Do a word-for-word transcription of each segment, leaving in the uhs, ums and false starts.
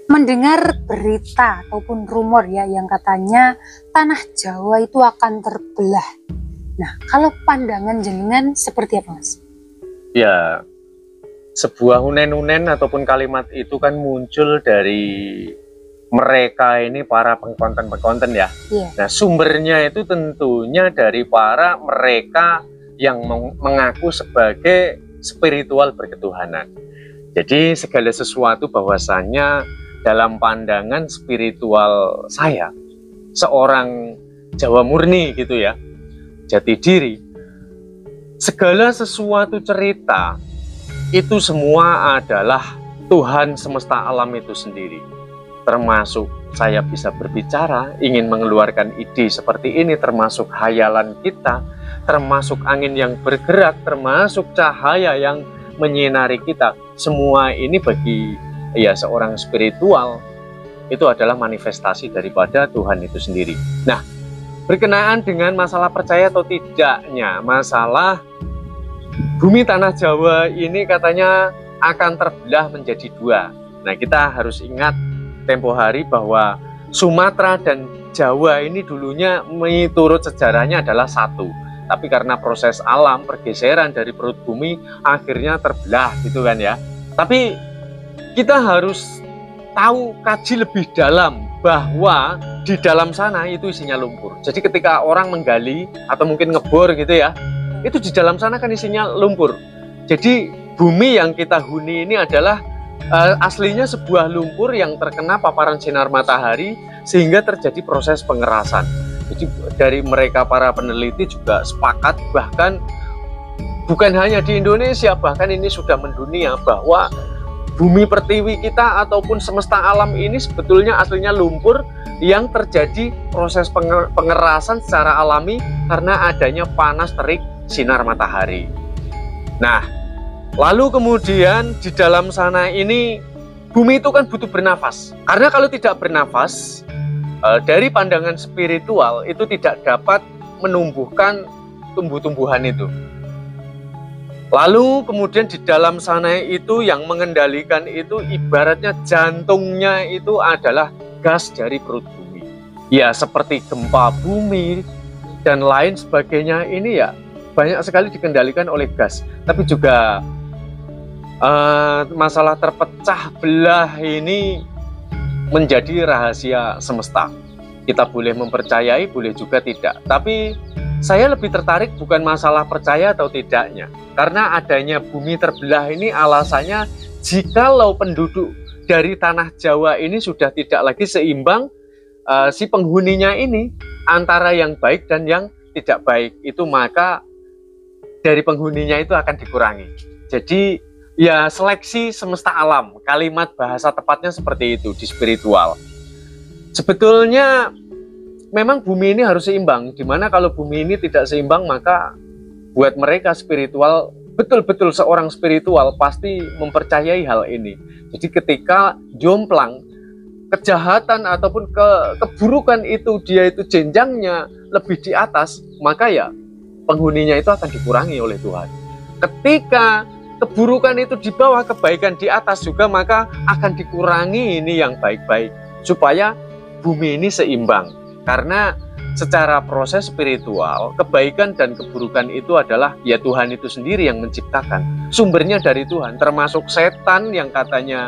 mendengar berita ataupun rumor ya yang katanya tanah Jawa itu akan terbelah. Nah, kalau pandangan jenengan seperti apa, Mas? Ya, sebuah unen-unen ataupun kalimat itu kan muncul dari mereka ini para pengkonten-pengkonten ya. Yeah. Nah, sumbernya itu tentunya dari para mereka yang mengaku sebagai spiritual berketuhanan. Jadi segala sesuatu bahwasannya dalam pandangan spiritual saya, seorang Jawa murni gitu ya, jati diri, segala sesuatu cerita itu semua adalah Tuhan semesta alam itu sendiri. Termasuk saya bisa berbicara, ingin mengeluarkan ide seperti ini, termasuk hayalan kita, termasuk angin yang bergerak, termasuk cahaya yang menyinari kita. Semua ini bagi ya seorang spiritual itu adalah manifestasi daripada Tuhan itu sendiri. Nah, berkenaan dengan masalah percaya atau tidaknya, masalah bumi tanah Jawa ini katanya akan terbelah menjadi dua. Nah, kita harus ingat tempo hari bahwa Sumatera dan Jawa ini dulunya menurut sejarahnya adalah satu. Tapi karena proses alam, pergeseran dari perut bumi, akhirnya terbelah gitu kan ya. Tapi kita harus tahu, kaji lebih dalam bahwa di dalam sana itu isinya lumpur. Jadi ketika orang menggali atau mungkin ngebor gitu ya, itu di dalam sana kan isinya lumpur. Jadi bumi yang kita huni ini adalah uh, aslinya sebuah lumpur yang terkena paparan sinar matahari sehingga terjadi proses pengerasan. Jadi dari mereka para peneliti juga sepakat, bahkan bukan hanya di Indonesia, bahkan ini sudah mendunia, bahwa bumi pertiwi kita ataupun semesta alam ini sebetulnya aslinya lumpur yang terjadi proses pengerasan secara alami karena adanya panas terik sinar matahari. Nah, lalu kemudian di dalam sana ini bumi itu kan butuh bernafas. Karena kalau tidak bernafas, dari pandangan spiritual itu tidak dapat menumbuhkan tumbuh-tumbuhan itu. Lalu kemudian di dalam sana itu yang mengendalikan itu ibaratnya jantungnya itu adalah gas dari perut bumi. Ya seperti gempa bumi dan lain sebagainya ini ya banyak sekali dikendalikan oleh gas. Tapi juga uh, masalah terpecah belah ini menjadi rahasia semesta. Kita boleh mempercayai, boleh juga tidak. Tapi saya lebih tertarik bukan masalah percaya atau tidaknya. Karena adanya bumi terbelah ini alasannya jikalau penduduk dari tanah Jawa ini sudah tidak lagi seimbang, uh, si penghuninya ini antara yang baik dan yang tidak baik itu, maka dari penghuninya itu akan dikurangi. Jadi ya seleksi semesta alam, kalimat bahasa tepatnya seperti itu di spiritual. Sebetulnya memang bumi ini harus seimbang, dimana kalau bumi ini tidak seimbang maka buat mereka spiritual, betul-betul seorang spiritual pasti mempercayai hal ini. Jadi ketika jomplang, kejahatan ataupun ke, keburukan itu dia itu jenjangnya lebih di atas, maka ya penghuninya itu akan dikurangi oleh Tuhan. Ketika keburukan itu di bawah, kebaikan di atas juga, maka akan dikurangi ini yang baik-baik supaya bumi ini seimbang. Karena secara proses spiritual, kebaikan dan keburukan itu adalah ya Tuhan itu sendiri yang menciptakan. Sumbernya dari Tuhan, termasuk setan yang katanya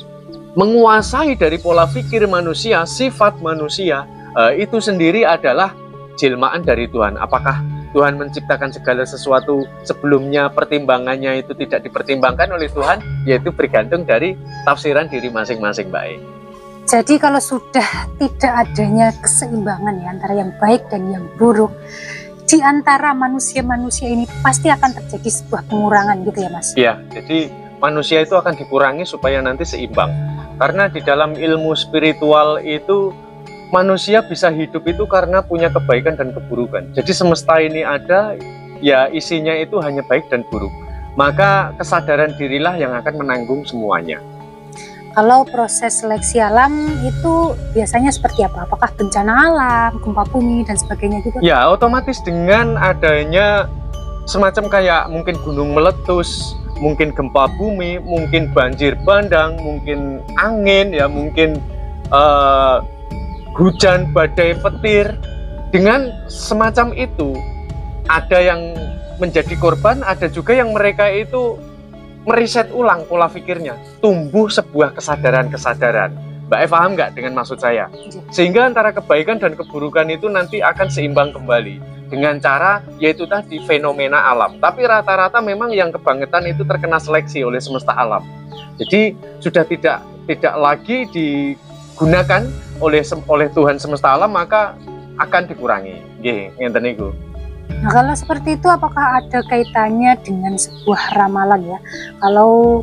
menguasai dari pola pikir manusia, sifat manusia, eh, itu sendiri adalah jelmaan dari Tuhan. Apakah Tuhan menciptakan segala sesuatu sebelumnya pertimbangannya itu tidak dipertimbangkan oleh Tuhan? Yaitu bergantung dari tafsiran diri masing-masing, Mbak E. Jadi kalau sudah tidak adanya keseimbangan ya antara yang baik dan yang buruk di antara manusia-manusia ini, pasti akan terjadi sebuah pengurangan gitu ya Mas? Iya, jadi manusia itu akan dikurangi supaya nanti seimbang. Karena di dalam ilmu spiritual itu manusia bisa hidup itu karena punya kebaikan dan keburukan. Jadi semesta ini ada, ya isinya itu hanya baik dan buruk. Maka kesadaran dirilah yang akan menanggung semuanya. Kalau proses seleksi alam itu biasanya seperti apa? Apakah bencana alam, gempa bumi, dan sebagainya gitu? Ya, otomatis dengan adanya semacam kayak mungkin gunung meletus, mungkin gempa bumi, mungkin banjir bandang, mungkin angin, ya mungkin uh, hujan badai petir. Dengan semacam itu, ada yang menjadi korban, ada juga yang mereka itu meriset ulang pola pikirnya, tumbuh sebuah kesadaran-kesadaran. Mbak E paham nggak dengan maksud saya? Sehingga antara kebaikan dan keburukan itu nanti akan seimbang kembali dengan cara yaitu tadi fenomena alam. Tapi rata-rata memang yang kebangetan itu terkena seleksi oleh semesta alam. Jadi sudah tidak tidak lagi digunakan oleh oleh Tuhan semesta alam, maka akan dikurangi. Nggih, ngenten niku. Nah, kalau seperti itu apakah ada kaitannya dengan sebuah ramalan ya? Kalau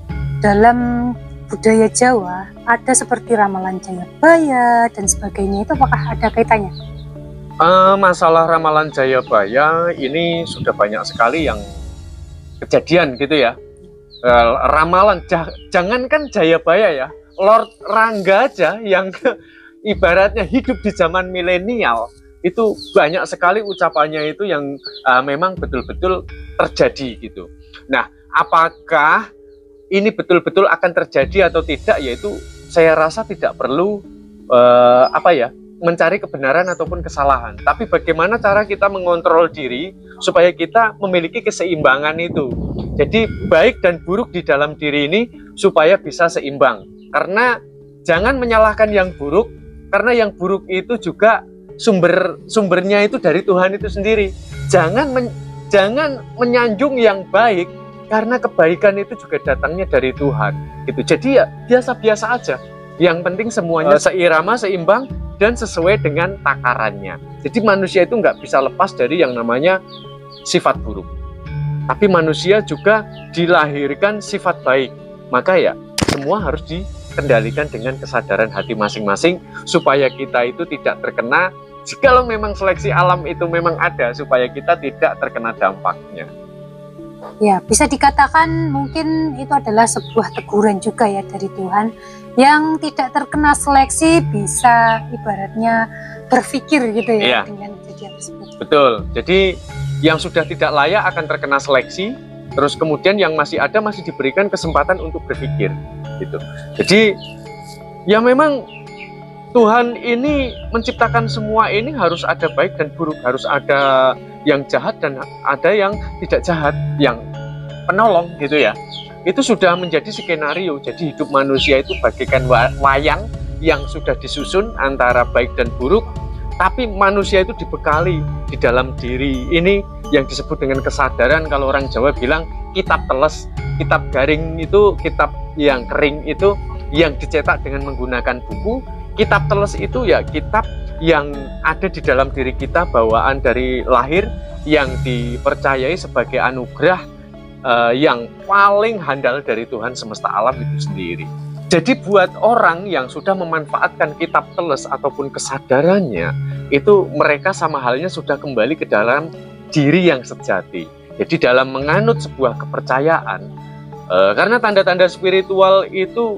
dalam budaya Jawa ada seperti ramalan Jayabaya dan sebagainya, itu apakah ada kaitannya? Uh, masalah ramalan Jayabaya ini sudah banyak sekali yang kejadian gitu ya. Uh, ramalan, jangankan Jayabaya ya, Lord Rangga aja yang ibaratnya hidup di zaman milenial, itu banyak sekali ucapannya itu yang uh, memang betul-betul terjadi gitu. Nah, apakah ini betul-betul akan terjadi atau tidak, yaitu saya rasa tidak perlu uh, apa ya mencari kebenaran ataupun kesalahan, tapi bagaimana cara kita mengontrol diri supaya kita memiliki keseimbangan itu. Jadi baik dan buruk di dalam diri ini supaya bisa seimbang, karena jangan menyalahkan yang buruk, karena yang buruk itu juga sumber sumbernya itu dari Tuhan itu sendiri. Jangan men, jangan menyanjung yang baik, karena kebaikan itu juga datangnya dari Tuhan gitu. Jadi ya biasa-biasa aja, yang penting semuanya seirama, seimbang, dan sesuai dengan takarannya. Jadi manusia itu nggak bisa lepas dari yang namanya sifat buruk, tapi manusia juga dilahirkan sifat baik. Maka ya semua harus dikendalikan dengan kesadaran hati masing-masing, supaya kita itu tidak terkena, jikalau memang seleksi alam itu memang ada, supaya kita tidak terkena dampaknya. Ya, bisa dikatakan mungkin itu adalah sebuah teguran juga ya dari Tuhan. Yang tidak terkena seleksi bisa ibaratnya berpikir gitu ya, ya. Dengan kejadian tersebut. Betul, jadi yang sudah tidak layak akan terkena seleksi, terus kemudian yang masih ada masih diberikan kesempatan untuk berpikir gitu. Jadi ya memang Tuhan ini menciptakan semua ini harus ada baik dan buruk, harus ada yang jahat dan ada yang tidak jahat, yang penolong gitu ya. Itu sudah menjadi skenario. Jadi hidup manusia itu bagaikan wayang yang sudah disusun antara baik dan buruk, tapi manusia itu dibekali di dalam diri ini yang disebut dengan kesadaran. Kalau orang Jawa bilang kitab teles, kitab garing itu kitab yang kering itu yang dicetak dengan menggunakan buku. Kitab teles itu ya kitab yang ada di dalam diri kita, bawaan dari lahir, yang dipercayai sebagai anugerah Uh, yang paling handal dari Tuhan semesta alam itu sendiri. Jadi buat orang yang sudah memanfaatkan kitab teles ataupun kesadarannya, itu mereka sama halnya sudah kembali ke dalam diri yang sejati. Jadi dalam menganut sebuah kepercayaan, uh, karena tanda-tanda spiritual itu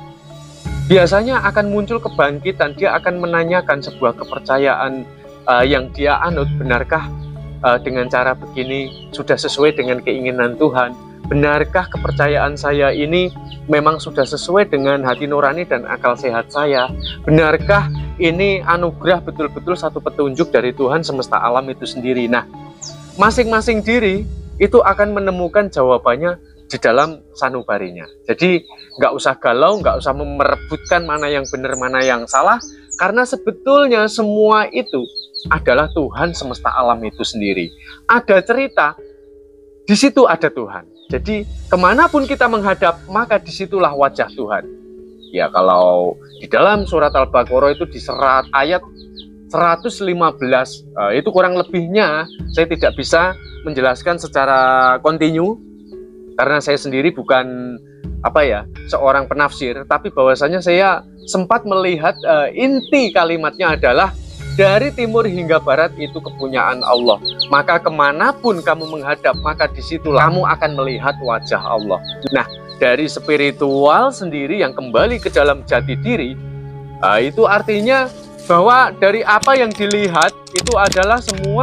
biasanya akan muncul kebangkitan, dia akan menanyakan sebuah kepercayaan uh, yang dia anut, benarkah Uh, dengan cara begini sudah sesuai dengan keinginan Tuhan? Benarkah kepercayaan saya ini memang sudah sesuai dengan hati nurani dan akal sehat saya? Benarkah ini anugerah betul-betul satu petunjuk dari Tuhan semesta alam itu sendiri? Nah, masing-masing diri itu akan menemukan jawabannya di dalam sanubarinya. Jadi nggak usah galau, nggak usah merebutkan mana yang benar, mana yang salah, karena sebetulnya semua itu adalah Tuhan semesta alam itu sendiri. Ada cerita, di situ ada Tuhan. Jadi kemanapun kita menghadap, maka disitulah wajah Tuhan. Ya, kalau di dalam surat Al-Baqarah itu di serat ayat seratus lima belas, uh, itu kurang lebihnya saya tidak bisa menjelaskan secara kontinu, karena saya sendiri bukan apa ya seorang penafsir, tapi bahwasanya saya sempat melihat uh, inti kalimatnya adalah dari timur hingga barat itu kepunyaan Allah. Maka kemanapun kamu menghadap, maka disitulah kamu akan melihat wajah Allah. Nah, dari spiritual sendiri yang kembali ke dalam jati diri, uh, itu artinya bahwa dari apa yang dilihat itu adalah semua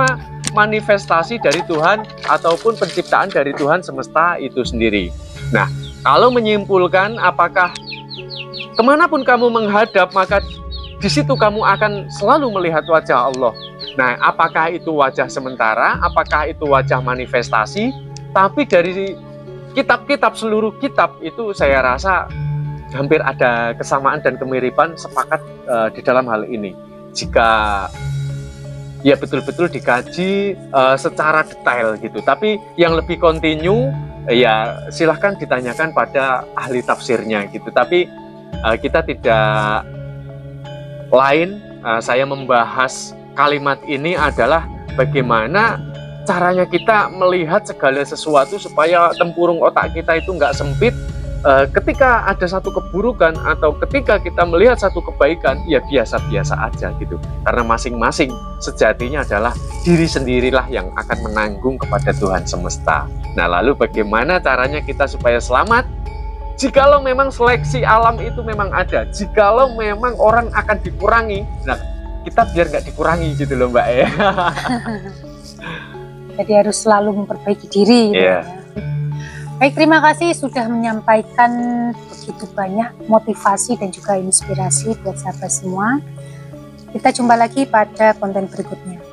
manifestasi dari Tuhan ataupun penciptaan dari Tuhan semesta itu sendiri. Nah, kalau menyimpulkan apakah kemanapun kamu menghadap, maka di situ kamu akan selalu melihat wajah Allah. Nah, apakah itu wajah sementara, apakah itu wajah manifestasi, tapi dari kitab-kitab, seluruh kitab itu saya rasa hampir ada kesamaan dan kemiripan, sepakat uh, di dalam hal ini. Jika ya betul-betul dikaji uh, secara detail gitu. Tapi yang lebih kontinu ya silahkan ditanyakan pada ahli tafsirnya gitu. Tapi uh, kita tidak lain, uh, saya membahas kalimat ini adalah bagaimana caranya kita melihat segala sesuatu supaya tempurung otak kita itu nggak sempit. Uh, ketika ada satu keburukan atau ketika kita melihat satu kebaikan, ya biasa-biasa aja gitu. Karena masing-masing sejatinya adalah diri sendirilah yang akan menanggung kepada Tuhan semesta. Nah, lalu bagaimana caranya kita supaya selamat? Jikalau memang seleksi alam itu memang ada, jikalau memang orang akan dikurangi, nah kita biar nggak dikurangi gitu loh Mbak ya. Jadi harus selalu memperbaiki diri gitu yeah. ya. Baik, terima kasih sudah menyampaikan begitu banyak motivasi dan juga inspirasi buat sahabat semua. Kita jumpa lagi pada konten berikutnya.